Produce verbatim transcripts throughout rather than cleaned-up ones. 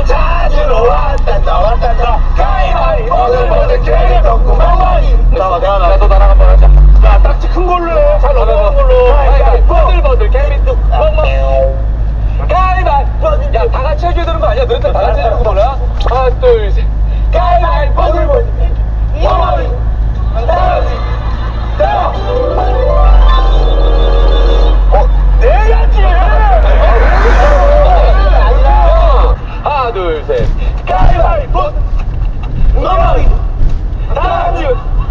찾으러 왔단다 왔단다 가위바위보 오늘 모두 제일 덕구 멍멍이 나와 내가 나도 나랑 한번 하자. 야 딱지 큰 걸로 해. 잘 넘어간 걸로. 가위바위보 버들버들 개미뚝 멍멍이 가위바위보. 야 다 같이 해줘야 되는 거 아니야? 너희들 다 같이 해주는 거 몰라? 하나 둘 셋 가위바위보 버들버들 멍멍이 나가지 나 어? 내야지! 하나 둘 셋 가위바위보 멍멍이 나가지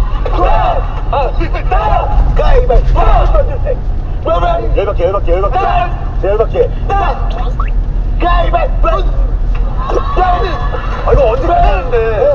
나 가위바위보 멍멍이 열받게 열받게 열받게 열받게 가위바위보 아 이거 언제 가야 되는데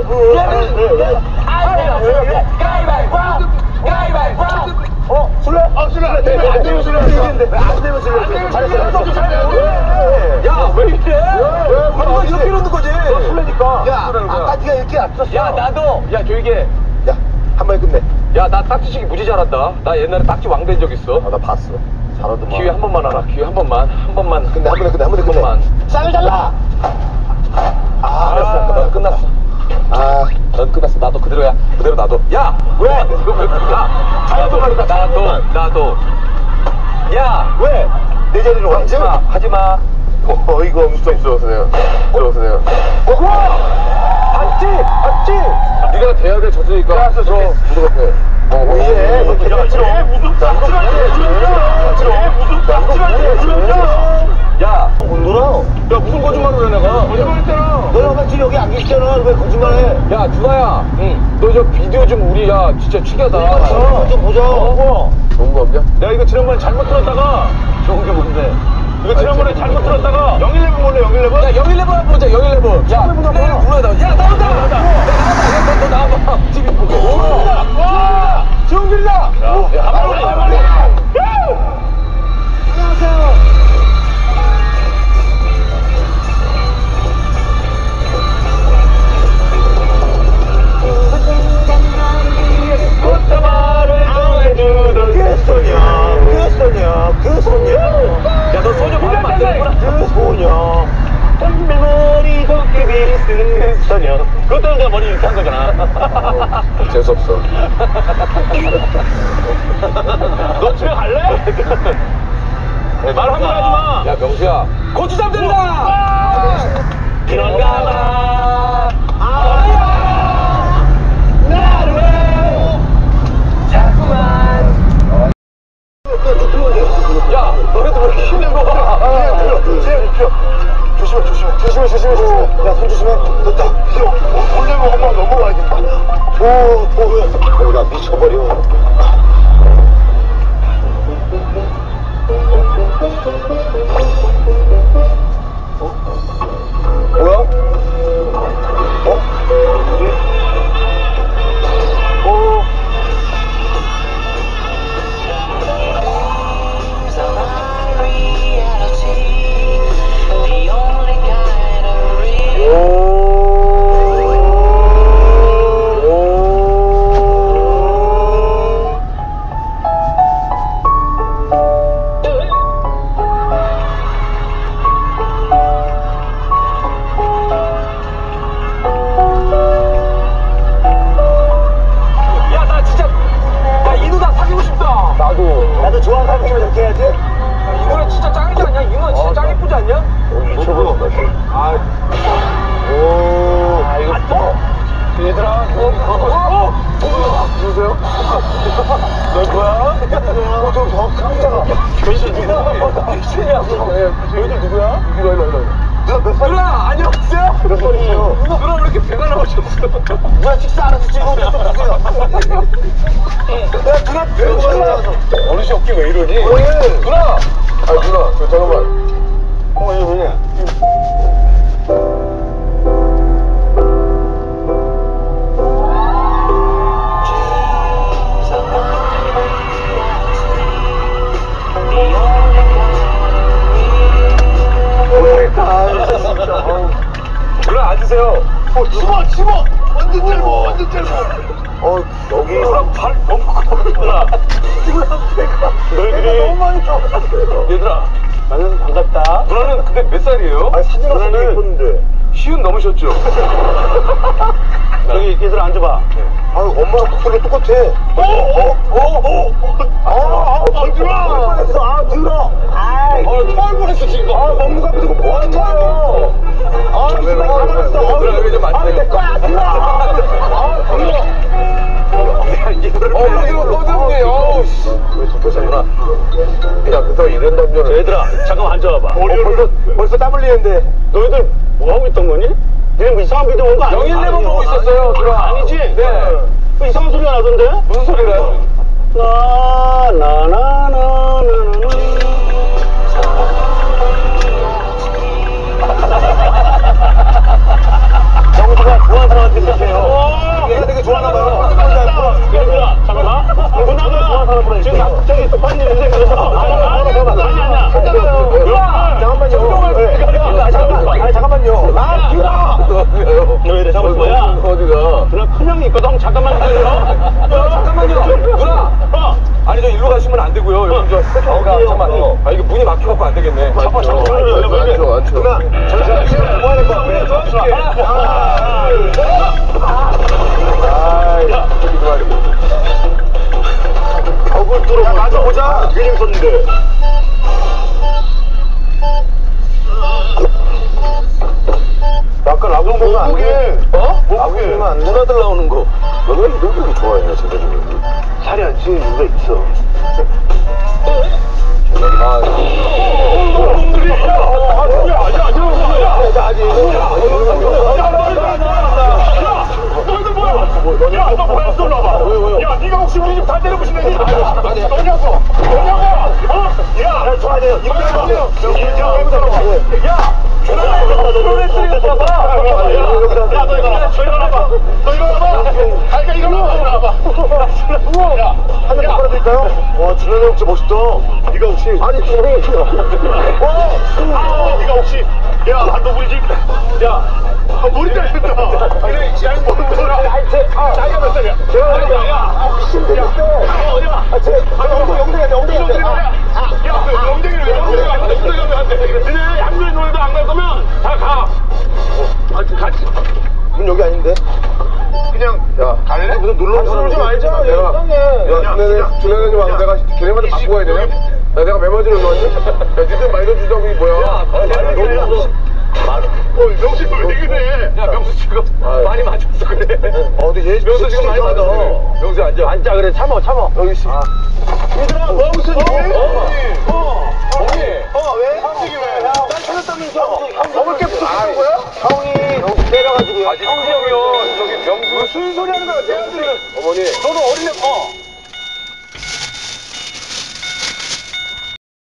가위바위보 가위바위보 어? 술래? 아 술래 안 되면 술래 안 되면 술래 잘했어 잘했어 야 왜 이래? 우리가 이렇게 놓는 거지 너 술래니까 야 아까 네가 이렇게 놨었어 야 나도 야 조용히 해 야 한 번에 끝내 야 나 딱지치기 무지 잘한다 나 옛날에 딱지 왕 된 적 있어 아 나 봤어 잘하더만 기회 한 번만 하라 기회 한 번만 한 번만 근데 한 번에 끝내 한 번에 끝내 쌍을 잘라 아 알았어 넌 끝났어 아 넌 끝났어 나도 그대로야 그대로 나도 야 왜? 이거 왜 야 나도 나도 나도 야 왜? 내 자리로 와 하지마 하지마 어, 어이가 엄청 쏘세요 쏘세요 어? 봤지? 봤지? 네가 돼야 돼 졌으니까 알았어 저 무릎 앞에 어 뭐해 너 개같이로 무슨 짝지만해 무슨 짝지만해 야 못 놀아 야 무슨 거짓말을 해 내가 거짓말했잖아 너랑 같이 여기 안 계시잖아 왜 거짓말해 야 준아야 응 너 저 비디오 좀 우리 야 진짜 특이하다 어, 좀 보자 어 좋은 거 없냐? 내가 이거 지난번에 잘못 들었다가 좋은 게 뭔데? 이거 지난번에 아니, 잘못 들었다가 영일레븐 몰래 영일레븐? 야 영일레븐 한번 보자 영일레븐 야 플레이를 불러야 돼 야 나온다 야 나온다 야 너 나와봐 티비 보게 와 정길이다 야 빨리 빨리 안녕하세요 꽃다발을 전해주던 그 소녀 그 소녀 그 소녀 야 너 소녀 발음 안 되는구나 그 소녀 한매머리 도깨비 쓰는 소녀 그것 때문에 내가 머리 이렇게 한 거잖아 재수없어 너 집에 갈래? 말 함부로 하지마 야 명수야 고추장 된다 그런가봐 아야 나를 자꾸만 야 너네도 왜 이렇게 힘든 거야 아 조심해 조심해 조심해 조심해 조심해 야 손 조심해 됐다 올려면 엄마 넘어가야겠다 오오 나 미쳐버려 뭐야? 어? 뭐지? 어? 나도 좋아하는 사람이면 이렇게 해야지. 야, 이 노래 진짜 짱이지 않냐? 이 노래 진짜 아, 짱 이쁘지 않냐? 오, 미쳐버렸다. 아, 오, 아, 이거 또? 얘들아, 어, 어, 어, 누구세요? 너 뭐야? 어, 저, 저, 깜짝아. 너희들 누구야? 미친이야. 너희들 누구야? 이리 와, 이리 와, 이리 와. 누나 몇 살? 누나, 안녕하세요? 몇 살이세요? 누나, 누나 왜 이렇게 배가 나오셨어? 누나 식사 안 해서 찍어. 좀 보세요. 야, 누나 배가 나와서. 어르신 어깨 왜 이러니? 왜? 누나! 아, 누나, 저, 잠깐만. 어, 이거 뭐냐? 누나 앉으세요. 어, 치마, 치마! 완전 짧아, 완전 짧아. 어, 여기. 누나 발 너무 커. 누나. 누나 배가. 너희들이. 너무 많이 커. 얘들아. 나는 반갑다. 누나는 근데 몇 살이에요? 아니, 사진 없어도 예뻤는데. 쉬운 넘으셨죠? 여기 이들 앉아봐. 아유, 엄마랑 목소리가 똑같아. 어, 어, 어, 어, 아, 아, 뻔들어. 아, 들어. 아, 토할 뻔했어, 지금. 아, 먹는 거 앞에서 뭐 하는 거예요? 아, 지금 다 먹었어. 그래, 좀 아, 내 거야, 들어. 아, 들어. 어, 이거 꺼졌네. 어우, 씨. 왜 덮여서구나. 야, 그거 이런 남자는. 얘들아, 잠깐만 앉아봐봐. 어, 벌써, 벌써 땀 흘리는데. 너희들 뭐 하고 있던 거니? 니네 뭐 이상한 비디오 온 거 아니야? 영일레몬 보고 있었어요, 들아. 아니지? 네. 그 이상한 소리가 나던데? 무슨 소리래요? 나, 나, 나, 나, 나, 나, 정수가 좋아하는 사람한테 있으세요. 얘가 되게 좋아하나 봐요. 얘들아, 잠깐만. 누나가 지금 갑자기 급한 일이 생겨서. 아니, 아니, 아니. 잠깐만요. 잠깐만. 아니, 잠깐만요. 아, 들어. 너 이래 잡을 거야? 어디가? 누나 큰 형이 있거든. 잠깐만 기다려. 잠깐만요. 누나. 어. 아니, 저 일로 가시면 안 되고요. 여기 저 세차가 잠깐만요. 아, 이게 문이 막혀갖고 안 되겠네. 잡아, 잡아. 앉혀, 앉혀. 누나, 잠시만. 지금 뭐 하는 거야? 하나, 둘, 셋. 아이, 저기 좀 벽을 뚫어. 야, 맞춰보자. 되게 재밌었는데. 아까 라고 보면 안 돼. 어? 라고 보면 안 돼. 누나들 나오는 거. 너가 이런 거 좋아해, 제대로. 살이 안 찌는 이유가 있어. 아, 놈들이, 야, 야, 야, 야, 야, 아직. 너희들 뭐야? 야, 너 뭐야? 너 나와. 왜, 왜요? 야, 네가 혹시 우리 집 다 때려부시네? 아니, 너냐고? 너냐고? 어? 야, 야, 좋아야 돼요. 이거 해보세요. 야, 야, 프로레슬링을 쳐봐. 야, 너 이거 봐. 너 이거 봐봐. 너 이거 봐봐. 아이가 이거 봐봐. 우와. 야, 한잔 바꿔드릴까요? 와, 준현이 형 진짜 멋있다. 네가 혹시? 아니, 준현이 형. 어? 아, 네가 혹시? 야, 너 우리 집. 야, 아, 머리 잘했다. 그래, 야, 뭐, 뭐라. 나이가 몇 살이야? 제가 몇 살이야? 야, 어, 어디 봐. 아, 제, 아, 영등이야, 영등이야. 야, 그 영등이를 왜 영등이 안 돼? 영등이 안 돼? 너네 양주에 노래도 안 갈 거면 다 가. 같이, 같이. 문 여기 아닌데? 그냥, 야, 갈래? 무슨 놀러 온 사람 좀 알자. 내가, 야, 준현이, 준현이 좀 와서 내가 걔네한테 바꾸고 가야 되냐? 야, 내가 메모지를 넣었지? 야, 니들 많이 넣어주자고, 이게 뭐야? 야, 말을 너무 어, 명수 왜 그래? 야, 명수 지금 많이 맞췄어, 그래. 어, 근데 얘 명수 지금 많이 맞아. 명수 앉아. 앉아, 그래. 참어, 참어. 여기 있어. 얘들아, 뭐 하고 있어, 니? 어, 어, 형이. 어, 왜? 형식이 왜? 난 찾았다면서. 먹을 게 부족한 거야? 형이 명수 때려가지고요. 아직 형이 형이요. 저기 명수. 무슨 소리 하는 거야, 내 아들이. 어머니. 너도 어린애, 어.